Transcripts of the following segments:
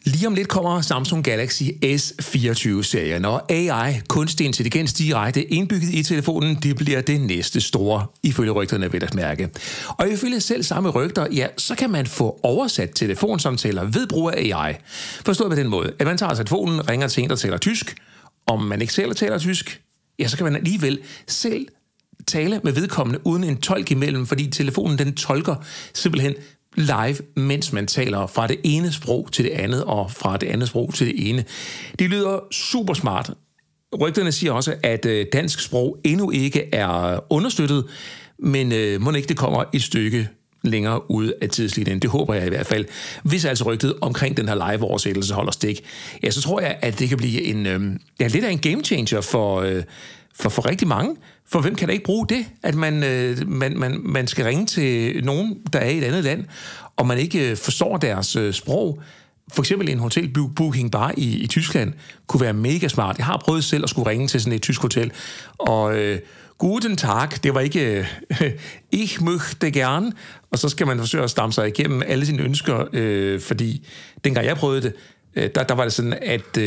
Lige om lidt kommer Samsung Galaxy S24-serien, og AI, kunstig intelligens direkte indbygget i telefonen, det bliver det næste store, ifølge rygterne vil at mærke. Og ifølge selv samme rygter, ja, så kan man få oversat telefonsamtaler ved brug af AI. Forstået på den måde, at man tager telefonen, ringer til en, der taler tysk. Om man ikke selv taler tysk, ja, så kan man alligevel selv tale med vedkommende uden en tolk imellem, fordi telefonen den tolker simpelthen live, mens man taler fra det ene sprog til det andet, og fra det andet sprog til det ene. Det lyder super smart. Rygterne siger også, at dansk sprog endnu ikke er understøttet, men må ikke det kommer et stykke længere ud af tidslinjen. Det håber jeg i hvert fald. Hvis altså rygtet omkring den her live-oversættelse holder stik, ja, så tror jeg, at det kan blive lidt af en game changer for rigtig mange. For hvem kan da ikke bruge det, at man skal ringe til nogen, der er i et andet land, og man ikke forstår deres sprog. For eksempel en hotelbooking bare i Tyskland kunne være mega smart. Jeg har prøvet selv at skulle ringe til sådan et tysk hotel, og guten Tag, det var ikke ich möchte gern, og så skal man forsøge at stamme sig igennem alle sine ønsker, fordi dengang jeg prøvede det, der var det sådan, at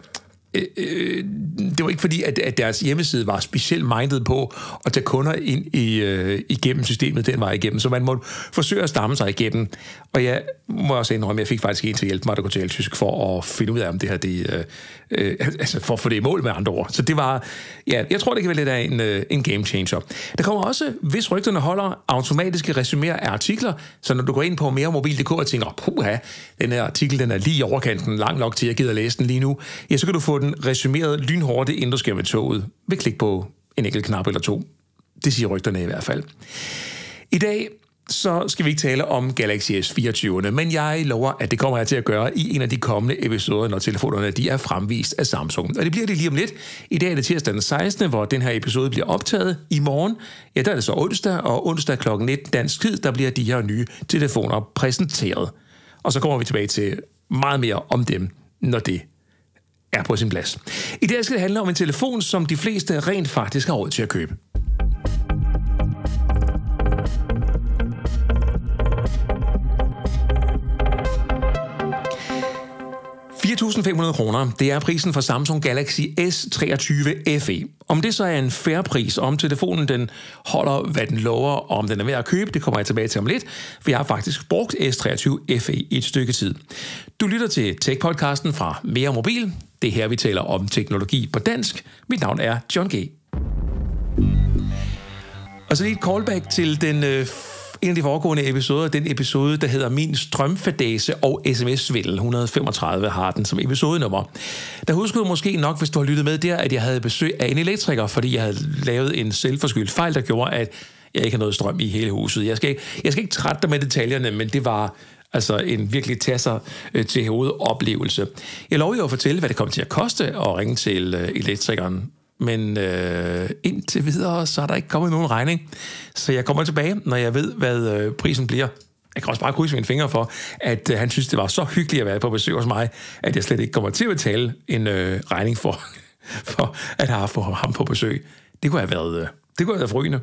det var ikke fordi, at deres hjemmeside var specielt minded på at tage kunder ind igennem systemet den vej igennem, så man måtte forsøge at stamme sig igennem. Og jeg må også indrømme, jeg fik faktisk en til at hjælpe mig, der kunne tale tysk, for at finde ud af, om det her, for at få det i mål med andre ord. Så det var, ja, jeg tror, det kan være lidt af en game changer. Der kommer også, hvis rygterne holder, automatiske resuméer af artikler, så når du går ind på meremobil.dk og tænker, puha, den her artikel, den er lige i overkanten, lang nok til, at jeg gider læse den lige nu, ja, så kan du få den resumeret lynhurtigt, inden du skal med toget, ved klik på en enkelt knap eller to. Det siger rygterne i hvert fald. I dag så skal vi ikke tale om Galaxy S24, men jeg lover, at det kommer jeg til at gøre i en af de kommende episoder, når telefonerne de er fremvist af Samsung. Og det bliver det lige om lidt. I dag er det tirsdag den 16., hvor den her episode bliver optaget. I morgen, ja, der er det så onsdag, og onsdag kl. 19 dansk tid, der bliver de her nye telefoner præsenteret. Og så kommer vi tilbage til meget mere om dem, når det er på sin plads. I dag skal det handle om en telefon, som de fleste rent faktisk har råd til at købe. 4.500 kroner, det er prisen for Samsung Galaxy S23 FE. Om det så er en fair pris, om telefonen den holder, hvad den lover, og om den er værd at købe, det kommer jeg tilbage til om lidt, for jeg har faktisk brugt S23 FE i et stykke tid. Du lytter til Tech-podcasten fra Mere Mobil. Det er her, vi taler om teknologi på dansk. Mit navn er John G. Og så lige et callback til en af de foregående episoder, den episode, der hedder Min strømfadase og sms-svindel. 135 har den som episodenummer. Der husker du måske nok, hvis du har lyttet med der, at jeg havde besøg af en elektriker, fordi jeg havde lavet en selvforskyldt fejl, der gjorde, at jeg ikke har noget strøm i hele huset. Jeg skal ikke trætte dig med detaljerne, men det var altså en virkelig tasser til hovedet oplevelse. Jeg lover jo at fortælle, hvad det kommer til at koste at ringe til elektrikeren. Men indtil videre, så er der ikke kommet nogen regning. Så jeg kommer tilbage, når jeg ved, hvad prisen bliver. Jeg kan også bare krydse mine fingre for, at han synes, det var så hyggeligt at være på besøg hos mig, at jeg slet ikke kommer til at betale en regning for at have ham på besøg. Det kunne have været forrygende.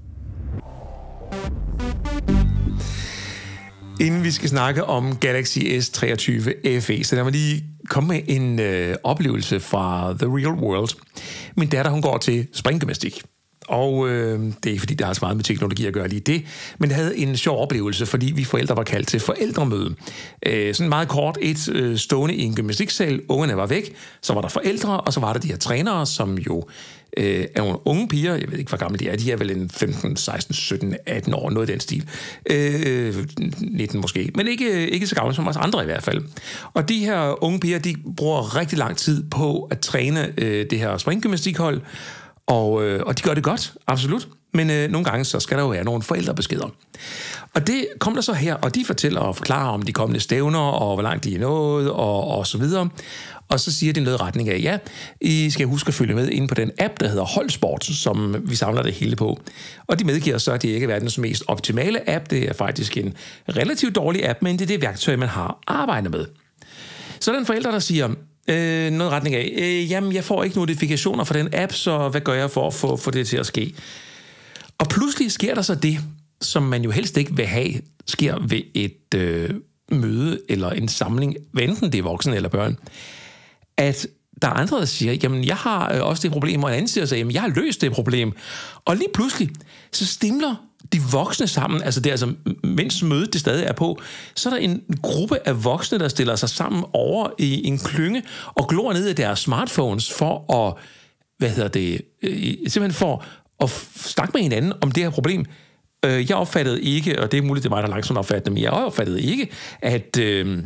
Inden vi skal snakke om Galaxy S23 FE, så lad mig lige komme med en oplevelse fra The Real World. Min datter, hun går til springgymnastik. Og det er ikke fordi, der har så meget med teknologi at gøre lige det, men jeg havde en sjov oplevelse, fordi vi forældre var kaldt til forældremøde. Sådan meget kort, stående i en gymnastiksal, ungerne var væk, så var der forældre, og så var der de her trænere, som jo er nogle unge piger, jeg ved ikke, hvor gamle de er, de er vel en 15, 16, 17, 18 år, noget i den stil. 19 måske, men ikke så gamle som os andre i hvert fald. Og de her unge piger, de bruger rigtig lang tid på at træne det her springgymnastikhold, og de gør det godt, absolut. Men nogle gange, så skal der jo være nogle forældrebeskeder. Og det kom der så her, og de fortæller og forklarer om de kommende stævner, og hvor langt de er nået, og så videre. Og så siger de noget i retning af, ja, I skal huske at følge med inde på den app, der hedder Holdsport, som vi samler det hele på. Og de medgiver så, at det ikke er verdens mest optimale app. Det er faktisk en relativt dårlig app, men det er det værktøj, man har arbejdet med. Så den forælder, der siger noget i retning af, jamen, jeg får ikke notifikationer fra den app, så hvad gør jeg for at få det til at ske? Og pludselig sker der så det, som man jo helst ikke vil have, sker ved møde eller en samling, enten det er voksne eller børn, at der er andre, der siger, jamen jeg har også det problem, og en anden siger, jamen jeg har løst det problem. Og lige pludselig, så stimler de voksne sammen, altså det er altså, mens mødet det stadig er på, så er der en gruppe af voksne, der stiller sig sammen over i en klynge og glor ned i deres smartphones for at, simpelthen for at snakke med hinanden om det her problem. Jeg opfattede ikke, og det er muligt, det er mig, der langsomt opfattede, men jeg opfattede ikke, at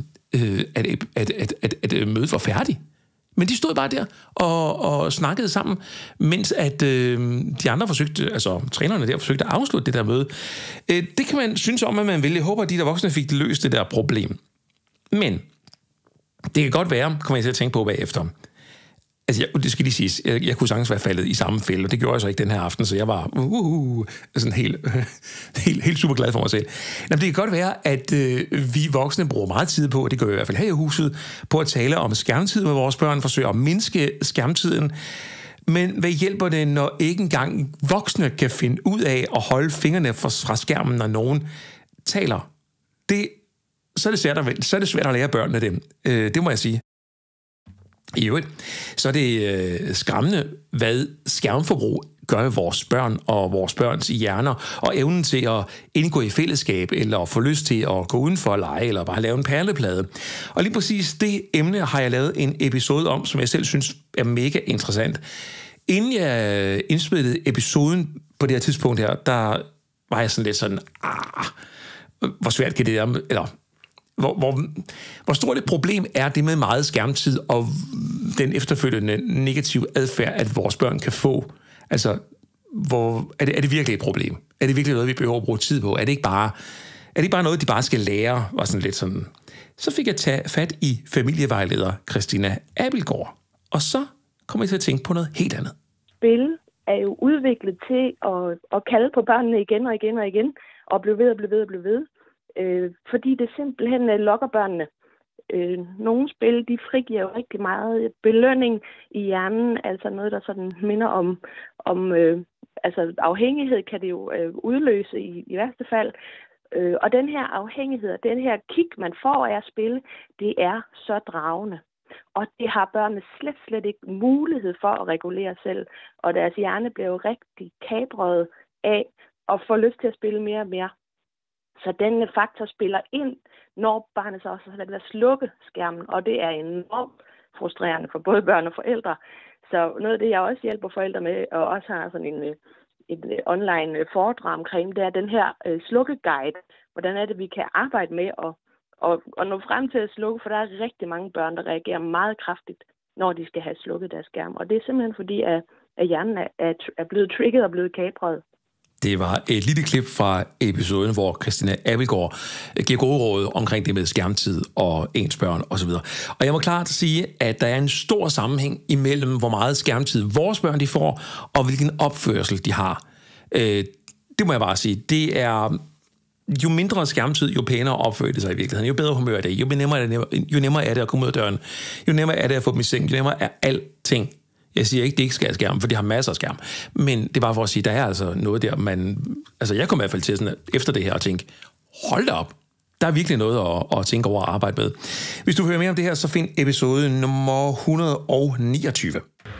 mødet var færdigt. Men de stod bare der og snakkede sammen, mens at de andre forsøgte, altså trænerne der forsøgte at afslutte det der møde. Det kan man synes om, at man vil. Jeg håber, at de der voksne fik løst det der problem. Men det kan godt være, kommer jeg til at tænke på bagefter. Altså, det skal lige siges, jeg kunne sagtens være faldet i samme fælde, og det gjorde jeg så ikke den her aften, så jeg var sådan helt super glad for mig selv. Jamen, det kan godt være, at vi voksne bruger meget tid på, og det gør vi i hvert fald her i huset, på at tale om skærmtid med vores børn, forsøge at mindske skærmtiden. Men hvad hjælper det, når ikke engang voksne kan finde ud af at holde fingrene fra skærmen, når nogen taler? Så er det svært at lære børnene dem. Det må jeg sige. I øvrigt, så er det skræmmende, hvad skærmforbrug gør ved vores børn og vores børns hjerner, og evnen til at indgå i fællesskab, eller få lyst til at gå udenfor at lege, eller bare lave en perleplade. Og lige præcis det emne har jeg lavet en episode om, som jeg selv synes er mega interessant. Inden jeg indspillede episoden på det her tidspunkt her, der var jeg sådan lidt sådan, hvor svært kan det være, eller hvor stort et problem er det med meget skærmtid og den efterfølgende negative adfærd, at vores børn kan få? Altså, er det virkelig et problem? Er det virkelig noget, vi behøver at bruge tid på? Er det ikke bare noget, de bare skal lære? Og sådan lidt sådan. Så fik jeg taget fat i familievejleder Christina Abildgaard, og så kom jeg til at tænke på noget helt andet. Spil er jo udviklet til at kalde på børnene igen og igen og igen, og blive ved og blive ved og blive ved. Fordi det simpelthen lokker børnene. Nogle spil, de frigiver jo rigtig meget belønning i hjernen, altså noget, der sådan minder om altså afhængighed kan det jo udløse i værste fald. Og den her afhængighed, den her kick, man får af at spille, det er så dragende. Og det har børnene slet ikke mulighed for at regulere selv, og deres hjerne bliver jo rigtig kapret af at få lyst til at spille mere og mere. Så den faktor spiller ind, når barnet så også har været at slukke skærmen, og det er enormt frustrerende for både børn og forældre. Så noget af det, jeg også hjælper forældre med, og også har sådan en online foredrag omkring, det er den her slukkeguide. Hvordan er det, vi kan arbejde med at nå frem til at slukke, for der er rigtig mange børn, der reagerer meget kraftigt, når de skal have slukket deres skærm. Og det er simpelthen fordi, at hjernen er blevet trigget og blevet kapret. Det var et lille klip fra episoden, hvor Christina Abildgaard giver gode råd omkring det med skærmtid og ens børn osv. Og jeg må klart sige, at der er en stor sammenhæng imellem, hvor meget skærmtid vores børn de får, og hvilken opførsel de har. Det må jeg bare sige. Det er jo mindre skærmtid, jo pænere opfører det sig i virkeligheden. Jo bedre humør er det, jo nemmere er det at komme ud af døren, jo nemmere er det at få dem i seng, jo nemmere er alting. Jeg siger ikke, det ikke skal have skærm, for de har masser af skærm. Men det er bare for at sige, der er altså noget der, jeg kommer i hvert fald til sådan, efter det her og tænke, hold da op, der er virkelig noget at tænke over og arbejde med. Hvis du vil høre mere om det her, så find episode nummer 129.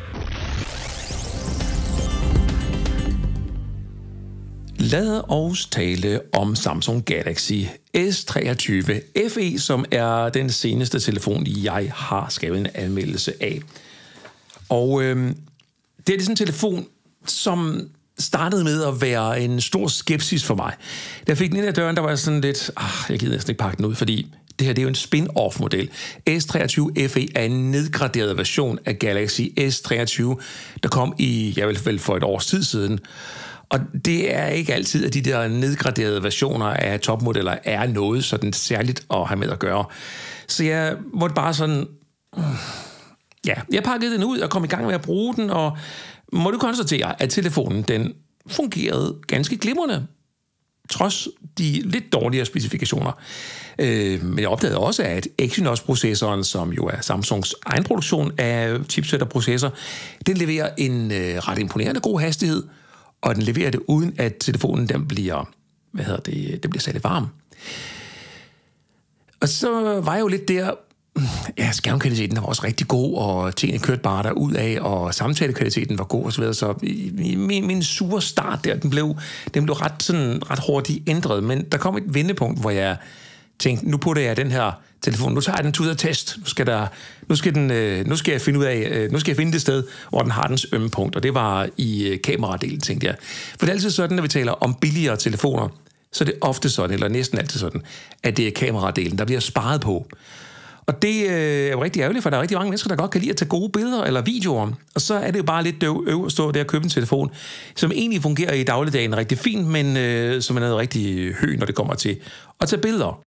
Lad os tale om Samsung Galaxy S23 FE, som er den seneste telefon, jeg har skrevet en anmeldelse af. Og det er sådan en telefon, som startede med at være en stor skepsis for mig. Da jeg fik den ind ad døren, der var jeg sådan lidt, jeg gider næsten ikke pakke den ud, fordi det her det er jo en spin-off-model. S23 FE er en nedgraderet version af Galaxy S23, der kom vel for et års tid siden. Og det er ikke altid, at de der nedgraderede versioner af topmodeller er noget sådan særligt at have med at gøre. Så jeg måtte bare sådan... jeg pakkede den ud og kom i gang med at bruge den, og må du konstatere, at telefonen den fungerede ganske glimrende, trods de lidt dårligere specifikationer. Men jeg opdagede også, at Exynos-processoren, som jo er Samsungs egen produktion af chipset og processor, den leverer en ret imponerende god hastighed, og den leverer det uden, at telefonen den bliver, den bliver særlig varm. Og så var jeg jo lidt der, ja, skærmkvaliteten var også rigtig god, og tingene kørte bare derudad, og samtalekvaliteten var god og så videre, så min sure start der, den blev ret hurtigt ændret, men der kom et vendepunkt, hvor jeg tænkte, nu putter jeg den her telefon, nu tager jeg den til ud af test, nu skal jeg finde det sted, hvor den har dens ømme punkt, og det var i kameradelen, tænkte jeg. For det er altid sådan, når vi taler om billigere telefoner, så er det ofte sådan, eller næsten altid sådan, at det er kameradelen, der bliver sparet på. Og det er jo rigtig ærgerligt, for der er rigtig mange mennesker, der godt kan lide at tage gode billeder eller videoer. Og så er det jo bare lidt øv at stå der og købe en telefon, som egentlig fungerer i dagligdagen rigtig fint, men som er noget rigtig høj, når det kommer til at tage billeder.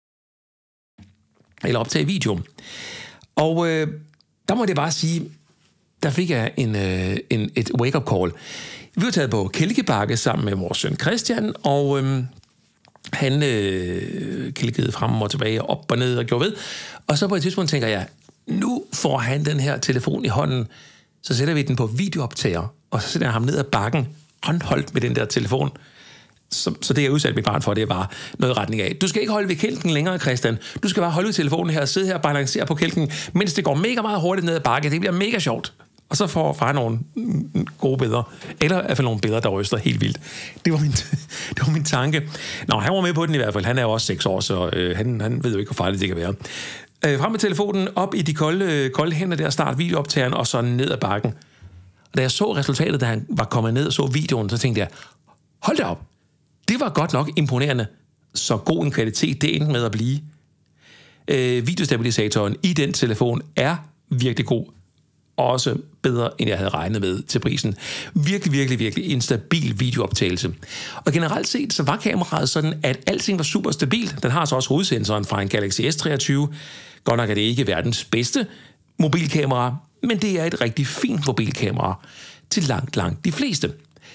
Eller optage video. Og der må jeg bare sige, der fik jeg et wake-up call. Vi var taget på Kælkebakke sammen med vores søn Christian, og han kælkede frem og tilbage, op og ned og gjorde ved. Og så på et tidspunkt tænker jeg, nu får han den her telefon i hånden, så sætter vi den på videooptager, og så sætter jeg ham ned ad bakken, håndholdt med den der telefon. Så det, jeg udsatte mit barn for, det var noget i retning af, du skal ikke holde ved kælken længere, Christian. Du skal bare holde ved telefonen her og sidde her og balancere på kælken, mens det går mega meget hurtigt ned ad bakke. Det bliver mega sjovt. Og så får far nogle gode billeder. Eller i hvert fald nogle billeder, der ryster helt vildt. Det var min tanke. Nå, han var med på den i hvert fald. Han er jo også 6 år, så han ved jo ikke, hvor farligt det kan være. Frem med telefonen, op i de kolde hænder der, start videooptageren, og så ned ad bakken. Og da jeg så resultatet, da han var kommet ned og så videoen, så tænkte jeg, hold da op. Det var godt nok imponerende. Så god en kvalitet, det endte med at blive. Videostabilisatoren i den telefon er virkelig god. Også bedre, end jeg havde regnet med til prisen. Virkelig en stabil videooptagelse. Og generelt set, så var kameraet sådan, at alting var super stabilt. Den har så også hovedsensoren fra en Galaxy S23. Godt nok er det ikke verdens bedste mobilkamera, men det er et rigtig fint mobilkamera til langt de fleste.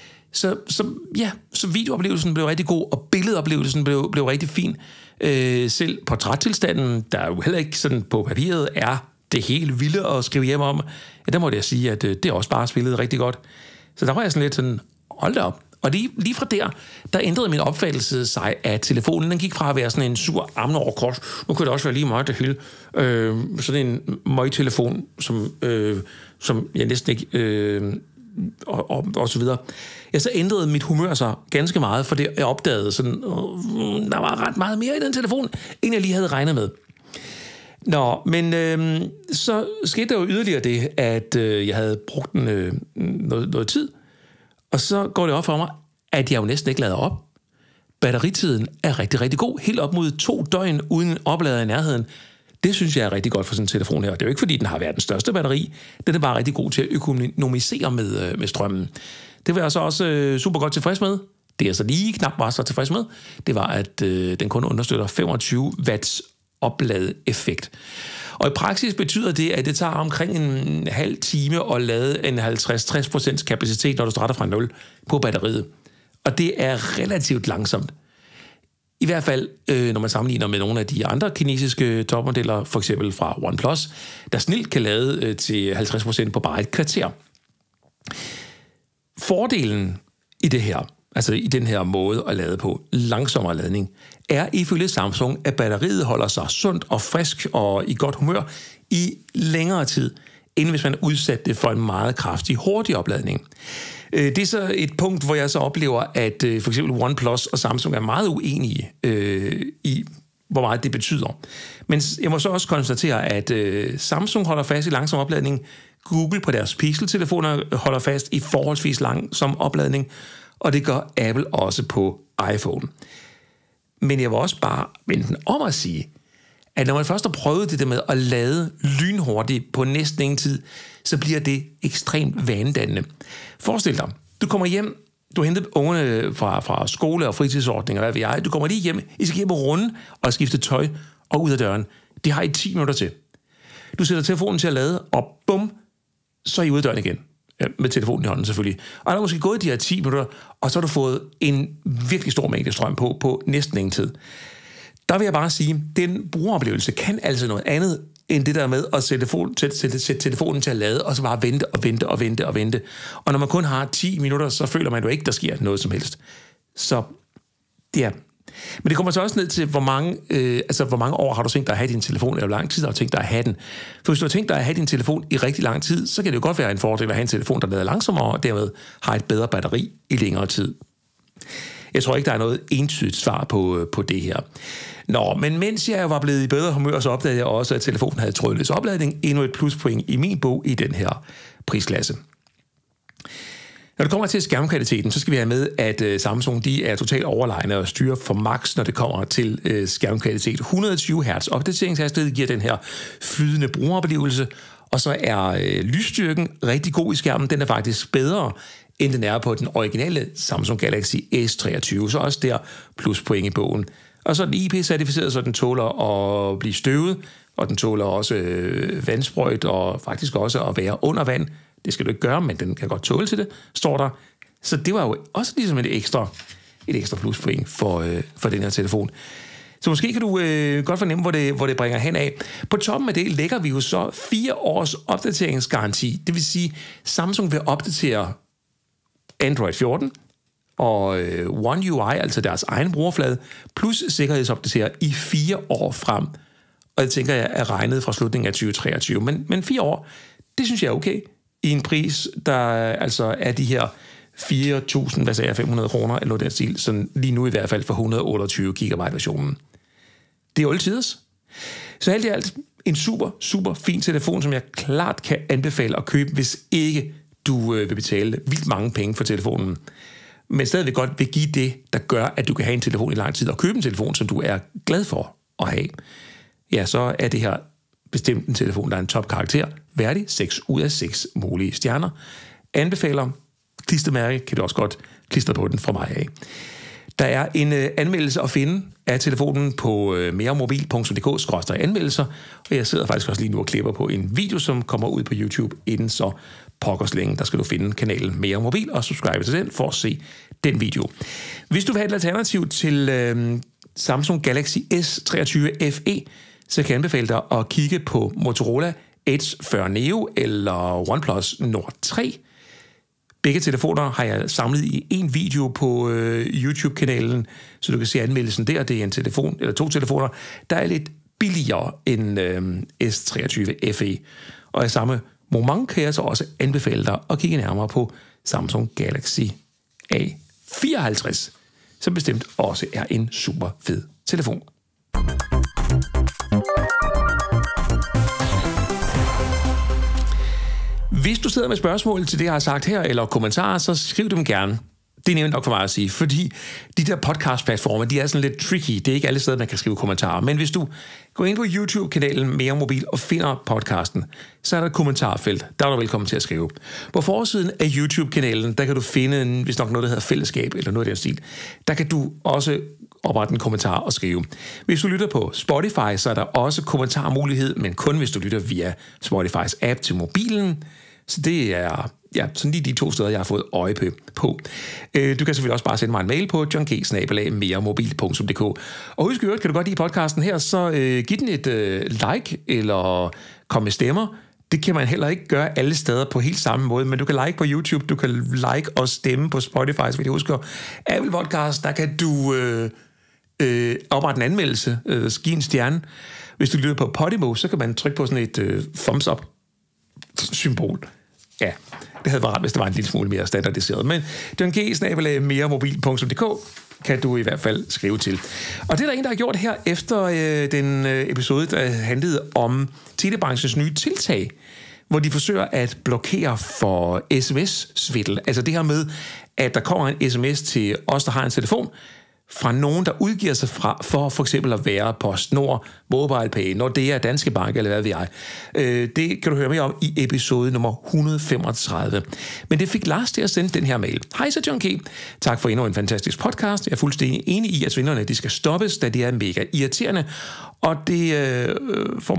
Så videooplevelsen blev rigtig god, og billedoplevelsen blev rigtig fin. Selv portrættilstanden, der jo heller ikke sådan på papiret er det helt vilde at skrive hjem om, ja, der må jeg sige, at det også bare spillede rigtig godt. Så der var jeg sådan lidt sådan, hold da op. Og lige fra der ændrede min opfattelse sig, at telefonen, den gik fra at være sådan en sur armen over kors. Nu kunne det også være lige meget det hele. Sådan en møgtelefon, som jeg næsten ikke... og så videre. Ja, så ændrede mit humør sig ganske meget, for det jeg opdagede sådan, der var ret meget mere i den telefon, end jeg lige havde regnet med. Nå, men så skete der jo yderligere det, at jeg havde brugt den noget tid, og så går det op for mig, at jeg jo næsten ikke lader op. Batteritiden er rigtig god, helt op mod 2 døgn uden oplader i nærheden. Det synes jeg er rigtig godt for sådan en telefon her. Det er jo ikke, fordi den har verdens største batteri. Den er bare rigtig god til at økonomisere med strømmen. Det var jeg så også super godt tilfreds med. Det jeg så lige knap var så tilfreds med, det var, at den kun understøtter 25 watts opladeffekt. Og i praksis betyder det, at det tager omkring en halv time at lade en 50-60% kapacitet, når du starter fra 0 på batteriet. Og det er relativt langsomt. I hvert fald, når man sammenligner med nogle af de andre kinesiske topmodeller, for eksempel fra OnePlus, der snilt kan lade til 50% på bare et kvarter. Fordelen i det her, altså i den her måde at lade på, langsommere ladning, er ifølge Samsung, at batteriet holder sig sundt og frisk og i godt humør i længere tid, end hvis man udsætter det for en meget kraftig, hurtig opladning. Det er så et punkt, hvor jeg så oplever, at for eksempel OnePlus og Samsung er meget uenige i, hvor meget det betyder. Men jeg må så også konstatere, at Samsung holder fast i langsom opladning, Google på deres Pixel-telefoner holder fast i forholdsvis langsom opladning, og det gør Apple også på iPhone. Men jeg vil også bare vende den om at sige, at når man først har prøvet det der med at lade lynhurtigt på næsten ingen tid, så bliver det ekstremt vanedannende. Forestil dig, du kommer hjem, du henter ungerne fra skole og fritidsordninger, hvad ved jeg, du kommer lige hjem, I skal hjem og runde og skifte tøj og ud af døren. Det har I 10 minutter til. Du sætter telefonen til at lade, og bum, så er I ude af døren igen. Ja, med telefonen i hånden selvfølgelig. Og der er måske gået de her 10 minutter, og så har du fået en virkelig stor mængde strøm på næsten ingen tid. Der vil jeg bare sige, at den brugeroplevelse kan altså noget andet, end det der med at sætte telefonen til at lade, og så bare vente. Og når man kun har 10 minutter, så føler man jo ikke, der sker noget som helst. Så ja, Men det kommer så også ned til, hvor mange år har du tænkt dig at have din telefon, eller hvor lang tid har du tænkt dig at have den. For hvis du har tænkt dig at have din telefon i rigtig lang tid, så kan det jo godt være en fordel at have en telefon, der lader langsommere, og dermed har et bedre batteri i længere tid. Jeg tror ikke, der er noget entydigt svar på det her. Nå, men mens jeg var blevet i bedre humør, så opdagede jeg også, at telefonen havde trådløs opladning. Endnu et pluspoint i min bog i den her prisklasse. Når det kommer til skærmkvaliteten, så skal vi have med, at Samsung de er totalt overlegne og styrer for max, når det kommer til skærmkvalitet. 120 Hz opdateringshastighed giver den her flydende brugeroplevelse, og så er lysstyrken rigtig god i skærmen. Den er faktisk bedre, end den er på den originale Samsung Galaxy S23, så også der pluspoint i bogen. Og så er den IP-certificeret, så den tåler at blive støvet, og den tåler også vandsprøjt, og faktisk også at være under vand. Det skal du ikke gøre, men den kan godt tåle til det, står der. Så det var jo også ligesom et ekstra pluspoint for den her telefon. Så måske kan du godt fornemme, hvor det bringer hen af. På toppen af det lægger vi jo så 4 års opdateringsgaranti. Det vil sige, Samsung vil opdatere Android 14 og One UI, altså deres egen brugerflade, plus sikkerhedsopdatere i 4 år frem. Og det tænker jeg er regnet fra slutningen af 2023. Men 4 år, det synes jeg er okay. I en pris, der altså er de her 4.500 kroner, eller noget den stil, sådan lige nu i hvert fald for 128 GB versionen. Det er jo altidens. Så alt i alt en super, super fin telefon, som jeg klart kan anbefale at købe, hvis ikke du vil betale vildt mange penge for telefonen. Men stadigvæk godt vil give det, der gør, at du kan have en telefon i lang tid, og købe en telefon, som du er glad for at have. Ja, så er det her bestemt en telefon, der er en topkarakter, værdig 6 ud af 6 mulige stjerner. Anbefaler klistermærke, kan du også godt klistre på den fra mig af. Der er en anmeldelse at finde af telefonen på meremobil.dk/anmeldelser, og jeg sidder faktisk også lige nu og klipper på en video, som kommer ud på YouTube inden så pokkers længe. Der skal du finde kanalen Mere Mobil og subscribe til den for at se den video. Hvis du vil have et alternativ til Samsung Galaxy S23 FE, så kan jeg anbefale dig at kigge på Motorola Edge 40 Neo eller OnePlus Nord 3. Begge telefoner har jeg samlet i en video på YouTube-kanalen, så du kan se anmeldelsen der. Det er en telefon, eller 2 telefoner, der er lidt billigere end S23 FE. Og i samme moment kan jeg så også anbefale dig at kigge nærmere på Samsung Galaxy A54, som bestemt også er en super fed telefon. Hvis du sidder med spørgsmål til det, jeg har sagt her, eller kommentarer, så skriv dem gerne. Det er nemt nok for mig at sige, fordi de der podcast-platformer, de er sådan lidt tricky. Det er ikke alle steder, man kan skrive kommentarer. Men hvis du går ind på YouTube-kanalen Mere Mobil og finder podcasten, så er der et kommentarfelt. Der er du velkommen til at skrive. På forsiden af YouTube-kanalen, der kan du finde, hvis nok noget, der hedder fællesskab, eller noget af den stil. Der kan du også oprette en kommentar og skrive. Hvis du lytter på Spotify, så er der også kommentarmulighed, men kun hvis du lytter via Spotifys app til mobilen. Så det er sådan lige de 2 steder, jeg har fået øje på. Du kan selvfølgelig også bare sende mig en mail på johnk@meremobil.dk. Og husk øvrigt, kan du godt lide podcasten her, så giv den et like eller kom med stemmer. Det kan man heller ikke gøre alle steder på helt samme måde, men du kan like på YouTube, du kan like og stemme på Spotify, så vil jeg huske. Apple Podcast, der kan du oprette en anmeldelse, give en stjerne. Hvis du lytter på Podimo, så kan man trykke på sådan et thumbs up symbol. Ja, det havde været ret, hvis det var en lille smule mere standardiseret. Men johnk@meremobil.dk kan du i hvert fald skrive til. Og det er der en, der har gjort her efter den episode, der handlede om telebranchens nye tiltag, hvor de forsøger at blokere for sms-svindel. Altså det her med, at der kommer en sms til os, der har en telefon, fra nogen, der udgiver sig for eksempel at være PostNord, MobilePay, Nordea, Danske Bank, eller hvad ved jeg. Det kan du høre mere om i episode nummer 135. Men det fik Lars til at sende den her mail. Hej så John K. Tak for endnu en fantastisk podcast. Jeg er fuldstændig enig i, at svindlerne de skal stoppes, da de er mega irriterende. Og det får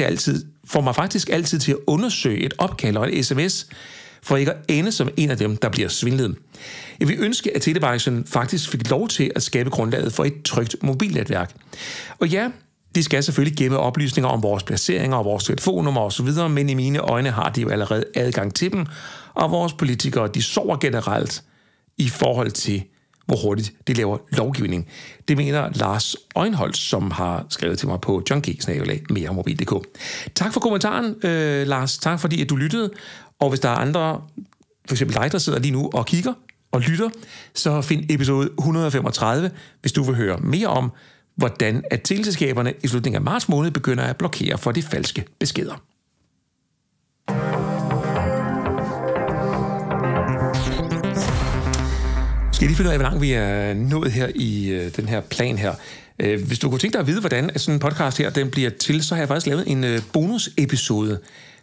mig faktisk altid til at undersøge et opkald og et sms, for ikke at ende som en af dem, der bliver svindlet. Jeg vil ønske, at telebranchen faktisk fik lov til at skabe grundlaget for et trygt mobilnetværk. Og ja, de skal selvfølgelig gemme oplysninger om vores placeringer og vores telefonnummer osv., men i mine øjne har de jo allerede adgang til dem, og vores politikere, de sover generelt i forhold til, hvor hurtigt de laver lovgivning. Det mener Lars Øjenholdt, som har skrevet til mig på junkie@meremobil.dk. Tak for kommentaren, Lars. Tak fordi, at du lyttede. Og hvis der er andre, for eksempel dig, der sidder lige nu og kigger og lytter, så find episode 135, hvis du vil høre mere om, hvordan at teleselskaberne i slutningen af marts måned begynder at blokere for de falske beskeder. Skal jeg lige finde ud af, hvor langt vi er nået her i den her plan her. Hvis du kunne tænke dig at vide, hvordan sådan en podcast her den bliver til, så har jeg faktisk lavet en bonusepisode,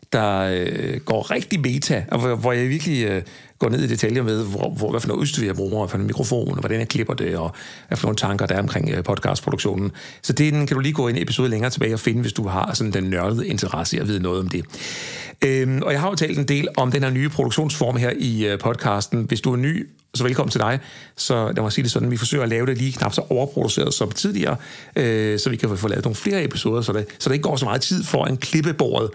der går rigtig meta, og hvor jeg virkelig går ned i detaljer med, hvad for noget udstyr jeg bruger, hvad for en mikrofon, og hvordan jeg klipper det, og hvad for nogle tanker der er omkring podcastproduktionen. Så den kan du lige gå en episode længere tilbage og finde, hvis du har sådan den nørdede interesse i at vide noget om det. Og jeg har jo talt en del om den her nye produktionsform her i podcasten. Hvis du er ny, så velkommen til dig. Så lad mig sige det sådan, vi forsøger at lave det lige knap så overproduceret som tidligere, så vi kan få lavet nogle flere episoder, så der ikke går så meget tid for en klippebordet,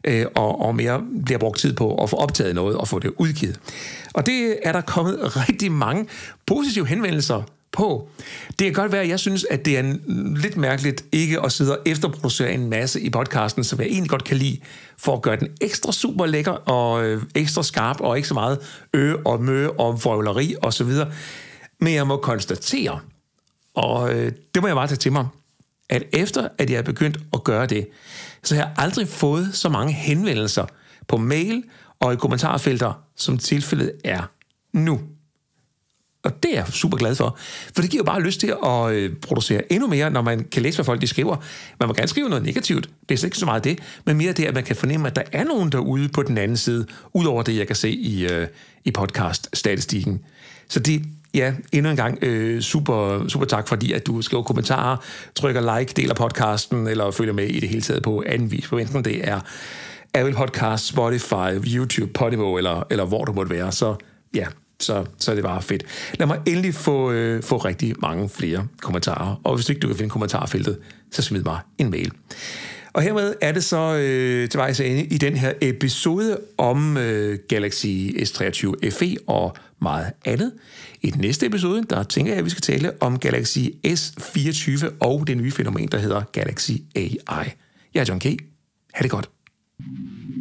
og mere bliver brugt tid på at få optaget noget og få det udgivet. Og det er der kommet rigtig mange positive henvendelser på. Det kan godt være, at jeg synes, at det er lidt mærkeligt ikke at sidde og efterproducere en masse i podcasten, som jeg egentlig godt kan lide, for at gøre den ekstra super lækker og ekstra skarp og ikke så meget og mø og vrøvleri og så videre. Men jeg må konstatere, og det må jeg bare tage til mig, at efter at jeg er begyndt at gøre det, så har jeg aldrig fået så mange henvendelser på mail og i kommentarfelter, som tilfældet er nu. Og det er jeg super glad for, for det giver bare lyst til at producere endnu mere, når man kan læse, hvad folk de skriver. Man må gerne skrive noget negativt, det er slet ikke så meget det, men mere det, at man kan fornemme, at der er nogen derude på den anden side, udover det, jeg kan se i podcast-statistikken. Så det endnu en gang super tak, fordi at du skriver kommentarer, trykker like, deler podcasten, eller følger med i det hele taget på anden vis. Enten det er Apple Podcast, Spotify, YouTube, Podimo, eller hvor du måtte være. Så er det bare fedt. Lad mig endelig få rigtig mange flere kommentarer. Og hvis ikke du kan finde kommentarfeltet, så smid mig en mail. Og hermed er det så til vejs ende i den her episode om Galaxy S23 FE og meget andet. I den næste episode, der tænker jeg, at vi skal tale om Galaxy S24 og det nye fænomen, der hedder Galaxy AI. Jeg er John K. Ha' det godt.